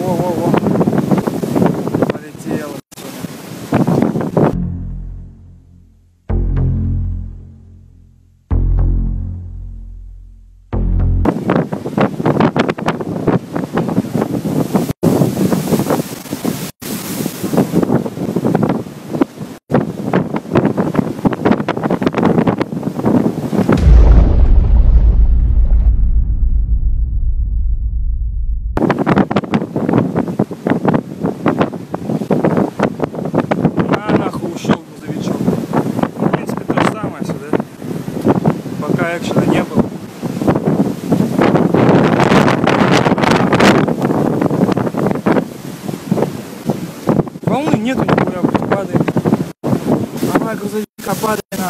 Во-во-во. Полетело. Пока экшена не было. Волны нету, нихуя, падает. Ага, грузовик падает.